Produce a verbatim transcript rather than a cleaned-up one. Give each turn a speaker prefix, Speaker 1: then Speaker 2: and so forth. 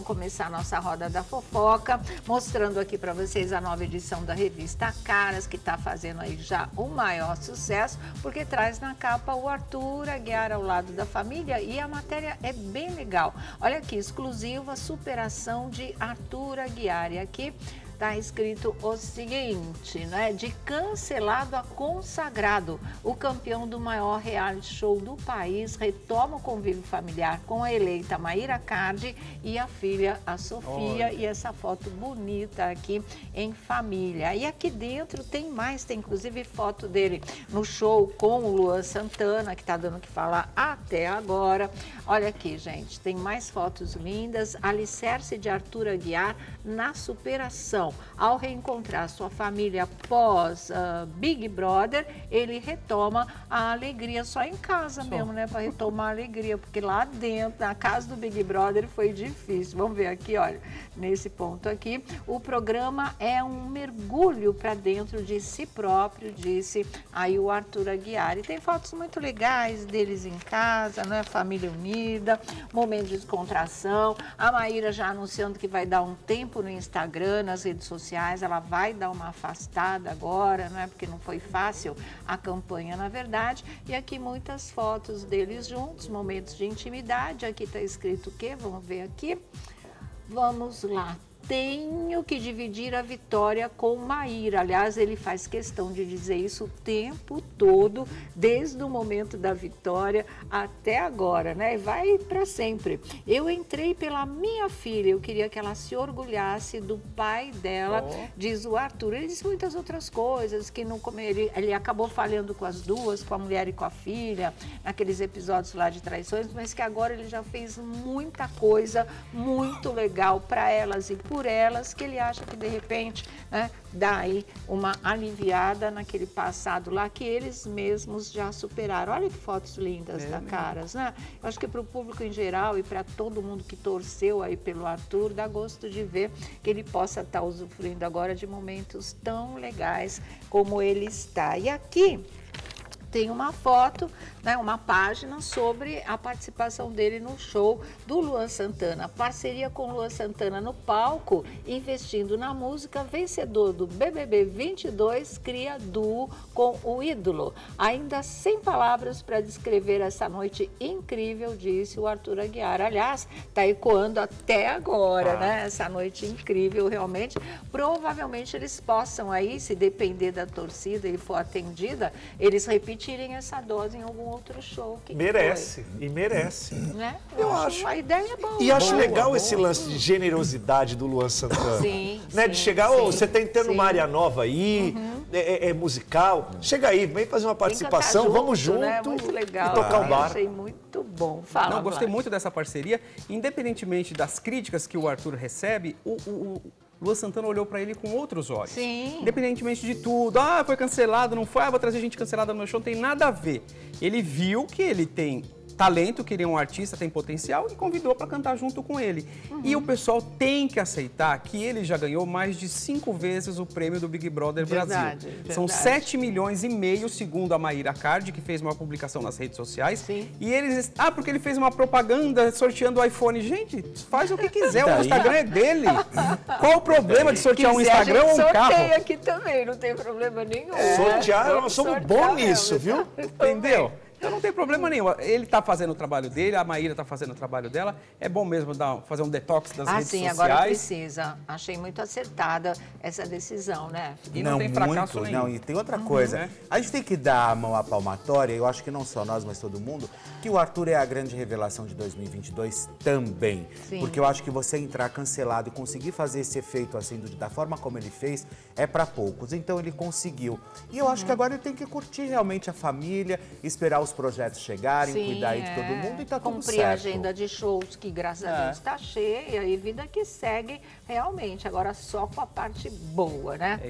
Speaker 1: vamos começar a nossa roda da fofoca, mostrando aqui para vocês a nova edição da revista Caras, que está fazendo aí já o maior sucesso, porque traz na capa o Arthur Aguiar ao lado da família e a matéria é bem legal. Olha aqui, exclusiva superação de Arthur Aguiar. E aqui está escrito o seguinte, né? De cancelado a consagrado, o campeão do maior reality show do país retoma o convívio familiar com a eleita Mayra Card e a filha, a Sofia. Olha. E essa foto bonita aqui em família. E aqui dentro tem mais, tem inclusive foto dele no show com o Luan Santana, que está dando o que falar até agora. Olha aqui, gente, tem mais fotos lindas. Alicerce de Arthur Aguiar na superação. Ao reencontrar sua família pós uh, Big Brother, ele retoma a alegria só em casa só. mesmo, né? Para retomar a alegria, porque lá dentro, na casa do Big Brother, foi difícil. Vamos ver aqui, olha, nesse ponto aqui. O programa é um mergulho para dentro de si próprio, disse aí o Arthur Aguiar. E tem fotos muito legais deles em casa, né? Família unida, momento de descontração. A Mayra já anunciando que vai dar um tempo no Instagram, nas redes sociais, ela vai dar uma afastada agora, não é? Porque não foi fácil a campanha, na verdade. E aqui muitas fotos deles juntos, momentos de intimidade. Aqui está escrito o quê? Vamos ver aqui. Vamos lá. Tenho que dividir a vitória com Mayra. Aliás, ele faz questão de dizer isso o tempo todo, desde o momento da vitória até agora, né? E vai para sempre. Eu entrei pela minha filha, eu queria que ela se orgulhasse do pai dela, oh. diz o Arthur. Ele disse muitas outras coisas, que não ele, ele acabou falhando com as duas, com a mulher e com a filha, naqueles episódios lá de traições, mas que agora ele já fez muita coisa muito legal para elas e por elas, que ele acha que de repente, né, dá aí uma aliviada naquele passado lá que eles mesmos já superaram. Olha que fotos lindas é da mesmo. Caras, né? Eu acho que para o público em geral e para todo mundo que torceu aí pelo Arthur, dá gosto de ver que ele possa estar usufruindo agora de momentos tão legais como ele está. E aqui tem uma foto, né, uma página sobre a participação dele no show do Luan Santana. Parceria com o Luan Santana no palco, investindo na música, vencedor do B B B vinte e dois, cria duo com o ídolo. Ainda sem palavras para descrever essa noite incrível, disse o Arthur Aguiar. Aliás, está ecoando até agora, ah. né? Essa noite incrível, realmente. Provavelmente eles possam aí, se depender da torcida e for atendida, eles repetirem tirem essa dose em algum outro show. Que
Speaker 2: merece,
Speaker 1: que
Speaker 2: e merece.
Speaker 1: Né? Eu, Eu acho. A ideia é boa.
Speaker 2: E acho
Speaker 1: boa,
Speaker 2: legal
Speaker 1: boa,
Speaker 2: esse
Speaker 1: boa.
Speaker 2: lance de generosidade do Luan Santana.
Speaker 1: Sim,
Speaker 2: né?
Speaker 1: sim,
Speaker 2: De chegar,
Speaker 1: sim,
Speaker 2: oh, você tá entrando
Speaker 1: sim.
Speaker 2: numa área nova aí, uhum. é, é musical. Chega aí, vem fazer uma participação,
Speaker 1: junto,
Speaker 2: vamos junto
Speaker 1: né? Muito legal.
Speaker 2: e tocar o bar.
Speaker 1: Achei muito bom. Fala,
Speaker 3: Não, gostei
Speaker 1: Vlad.
Speaker 3: muito dessa parceria. Independentemente das críticas que o Arthur recebe, o, o, o Luan Santana olhou para ele com outros olhos.
Speaker 1: Sim.
Speaker 3: Independentemente de tudo. Ah, foi cancelado, não foi? Ah, vou trazer gente cancelada no meu show. Não tem nada a ver. Ele viu que ele tem talento, que ele é um artista, tem potencial e convidou para cantar junto com ele. Uhum. E o pessoal tem que aceitar que ele já ganhou mais de cinco vezes o prêmio do Big Brother
Speaker 1: verdade,
Speaker 3: Brasil.
Speaker 1: verdade.
Speaker 3: São sete milhões e meio, segundo a Mayra Card, que fez uma publicação nas redes sociais.
Speaker 1: Sim.
Speaker 3: E eles... Ah, porque ele fez uma propaganda sorteando o iPhone. Gente, faz o que quiser, o Instagram é dele. Qual o problema de sortear um Instagram ou um carro?
Speaker 1: Sorteia aqui também, não tem problema nenhum.
Speaker 2: É. Sortear, nós somos bons nisso, viu?
Speaker 3: Entendeu? Então não tem problema nenhum. Ele está fazendo o trabalho dele, a Mayra está fazendo o trabalho dela. É bom mesmo dar, fazer um detox das
Speaker 1: ah,
Speaker 3: redes
Speaker 1: sim,
Speaker 3: sociais.
Speaker 1: Agora precisa. Achei muito acertada essa decisão, né?
Speaker 3: E não, não tem fracasso
Speaker 4: muito,
Speaker 3: nenhum.
Speaker 4: Não, e tem outra coisa. Uhum. A gente tem que dar a mão à palmatória, eu acho que não só nós, mas todo mundo, que o Arthur é a grande revelação de dois mil e vinte e dois também. Sim. Porque eu acho que você entrar cancelado e conseguir fazer esse efeito assim, da forma como ele fez, é para poucos. Então ele conseguiu. E eu uhum. acho que agora ele tem que curtir realmente a família, esperar os projetos chegarem. Sim, cuidar aí de todo mundo e tá tudo certo.
Speaker 1: Cumprir a agenda de shows que, graças a Deus, está cheia e vida que segue realmente. Agora só com a parte boa, né?